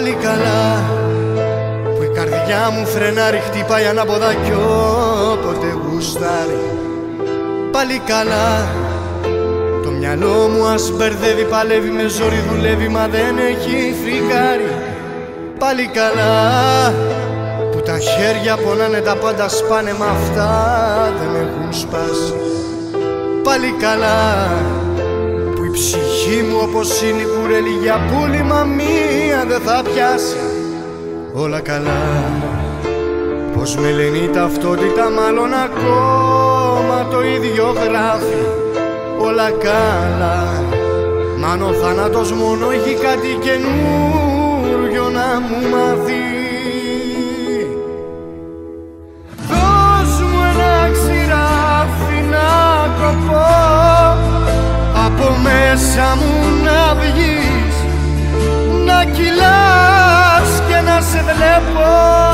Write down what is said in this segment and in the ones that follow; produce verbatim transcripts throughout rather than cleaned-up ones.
Πάλι καλά που η καρδιά μου φρενάρει, χτυπάει ανάποδα κι όποτε γουστάρει. Πάλι καλά το μυαλό μου ας μπερδεύει, παλεύει με ζόρι, δουλεύει μα δεν έχει φρικάρει. Πάλι καλά που τα χέρια πονάνε, τα πάντα σπάνε, μα αυτά δεν έχουν σπάσει. Πάλι καλά που η ψυχή μου όπως είναι η κουρέλη για πούλημα μία δεν θα πιάσει. Όλα καλά, πως με λένε η ταυτότητα μάλλον ακόμα το ίδιο γράφει. Όλα καλά, μ' αν ο θάνατος μόνο έχει κάτι καινούριο να μου μάθει. Δώσ' μου ένα ξηράφι να κοπώ, από μέσα μου να βγεις, να κυλάς και να σε βλέπω.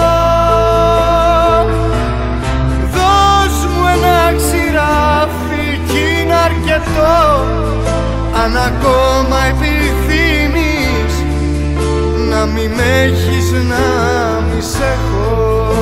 Δώσ' μου ένα ξηράφι κι είναι αρκετό, αν ακόμα επιθυμείς να μη μ' έχεις, να μη σ' έχω.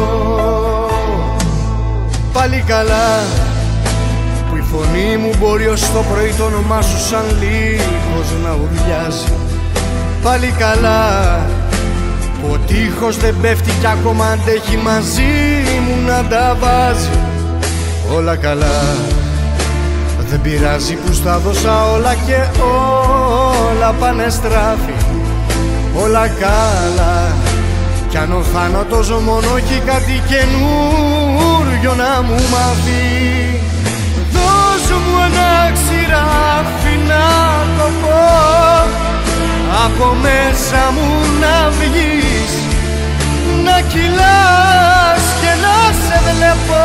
Πάλι καλά που η φωνή μου μπορεί ως το πρωί το όνομά σου σαν λύκος να ουρλιάζει. Πάλι καλά που ο τείχος δεν πέφτει κι ακόμα αντέχει μαζί μου να τα βάζει. Όλα καλά, δεν πειράζει που στα δώσα όλα και όλα πάνε στράφη. Όλα καλά κι αν ο θάνατος μόνο έχει κάτι καινούριο να μου μάθει. Δώσ' μου ένα ξηράφι να το πω, από μέσα μου να βγεις, να κυλάς και να σε βλέπω.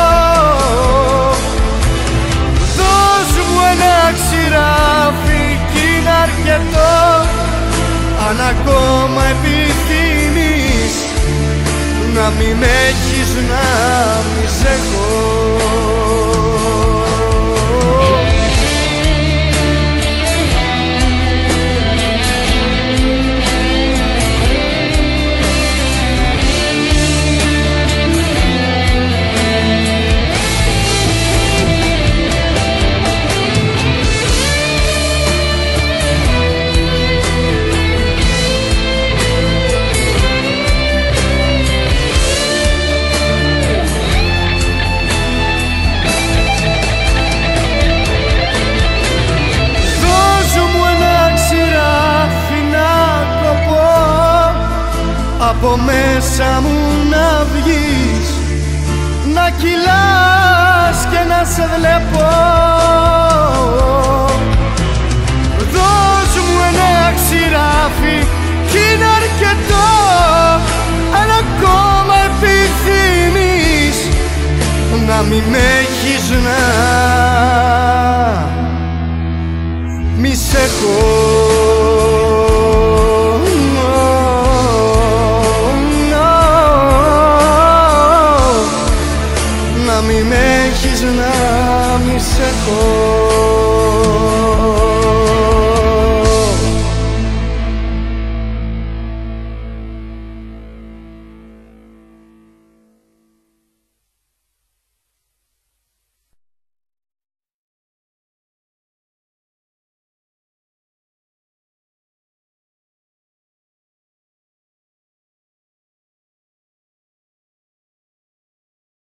Δώσ' μου ένα ξηράφι κι είναι αρκετό, αν ακόμα επιθυμείς να μη μ' έχεις, να μη σ' έχω. Από μέσα μου να βγεις, να κυλάς και να σε βλέπω. Δώσ' μου ένα ξηράφι κι είναι αρκετό, αν ακόμα επιθυμείς να μη μ' έχεις, να μη σ' έχω. Να μη μ' έχεις, να μη σ' έχω.